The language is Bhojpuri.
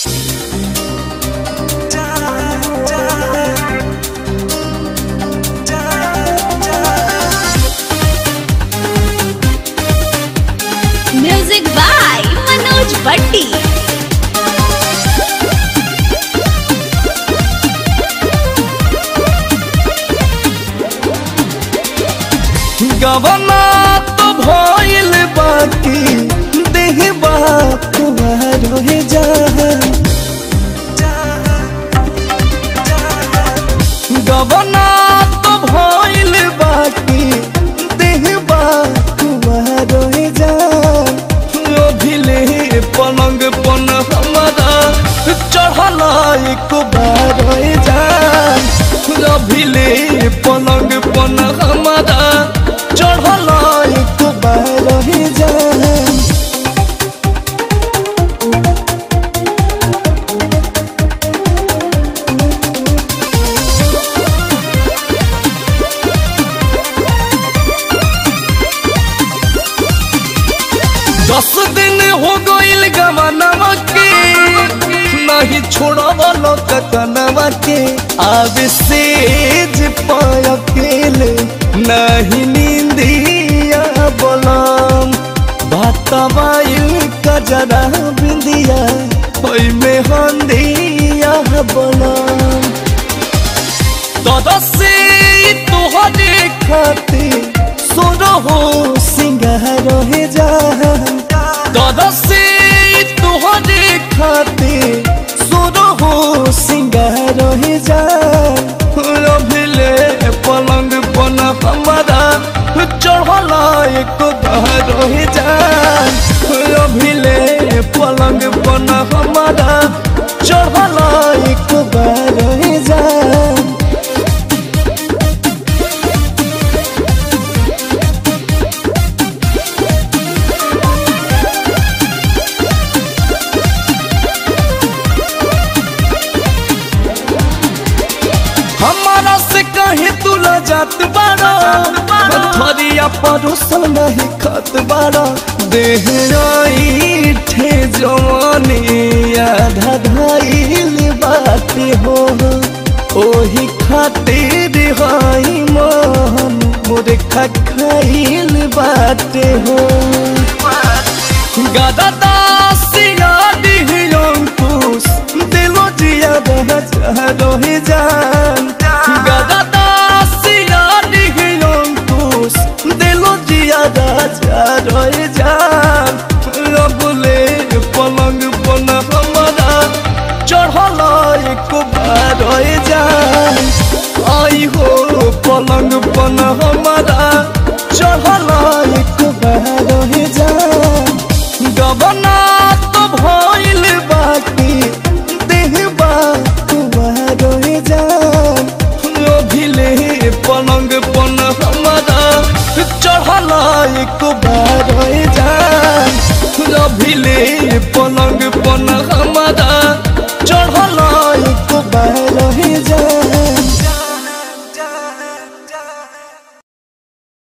Music by Manoj Bhatti. गवना तो भइल बाकी देहबा तुम्हारो है जहां। गवना तो भइल बाकी देहबा तुम्हारो है जहां। अभिले पलंग पन हमारा चढ़ला एक बार है जहां। अभिले पलंग पन हमारा चढ़ला एक बार ही जान। दस दिन हो गइल गवनवा के नहीं छोड़वलो कतनवा के। अब सेज पाय अकेले नहीं नींदिया बोलम। भातवाइल कजरा बिंदिया होई में हंदिया बोलम। दादा से तोहरे खातिर सोरो हो सिंगार है जहां। दादा से तोहरे खातिर सोरो हो सिंगार है जहां। अभिले पलंग पन हमारा चढ़ला एक बार है जान। अभिले पलंग पन हमारा चढ़ला एक बार है जान। हमारा से कहे तुला जात बारा थरिया परोसल नहीं खत बारा। देहराई ठे जवानी आधा धाइल बाटे हो। ओही खातिर हाई मन मोरे खाइल बाटे हो। गादा दासिया दिहंकुश दिलो जिया रहे जान। गादा दासिया दिहंकुश दिलो जिया रहे जान। अबले पलंग पन हमारा चढ़ला एक बार है जान। आई हो पलंग पन हमारा चढ़ला एक बार है जान। गवना तो भइल बाकी देहबा तुम्हारो है जान। अभिले पलंग पन हमारा चढ़ला एक बार है जान। अभिले पलंग